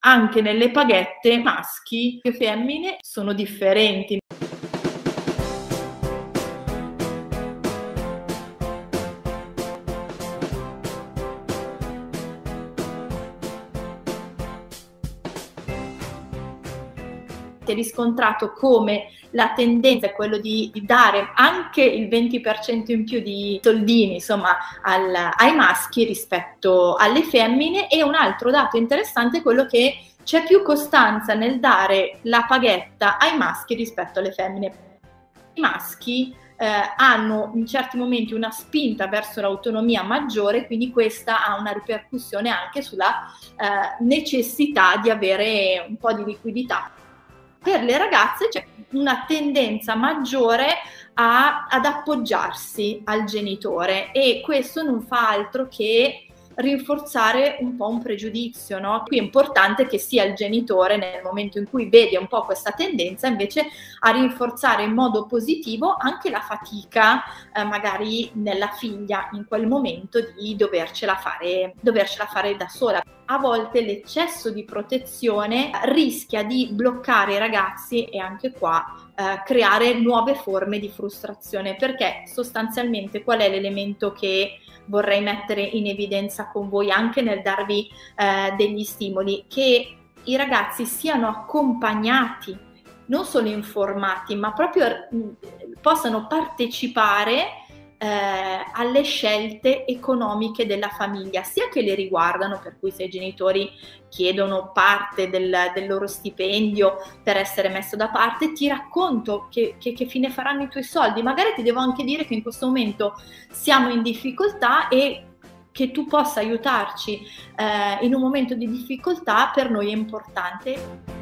anche nelle paghette maschi e femmine sono differenti. Riscontrato come la tendenza è quello di dare anche il 20% in più di soldini, insomma, ai maschi rispetto alle femmine. E un altro dato interessante è quello che c'è più costanza nel dare la paghetta ai maschi rispetto alle femmine. I maschi hanno in certi momenti una spinta verso l'autonomia maggiore, quindi questa ha una ripercussione anche sulla necessità di avere un po' di liquidità. Per le ragazze c'è una tendenza maggiore ad appoggiarsi al genitore, e questo non fa altro che rinforzare un po' un pregiudizio, no? Qui è importante che sia il genitore, nel momento in cui vede un po' questa tendenza, invece a rinforzare in modo positivo anche la fatica magari nella figlia in quel momento di dovercela fare da sola. A volte l'eccesso di protezione rischia di bloccare i ragazzi e anche qua creare nuove forme di frustrazione, perché sostanzialmente qual è l'elemento che vorrei mettere in evidenza con voi anche nel darvi degli stimoli? Che i ragazzi siano accompagnati, non solo informati, ma proprio possano partecipare alle scelte economiche della famiglia, sia che le riguardano, per cui se i genitori chiedono parte del loro stipendio per essere messo da parte, ti racconto che fine faranno i tuoi soldi, magari ti devo anche dire che in questo momento siamo in difficoltà e che tu possa aiutarci in un momento di difficoltà per noi è importante.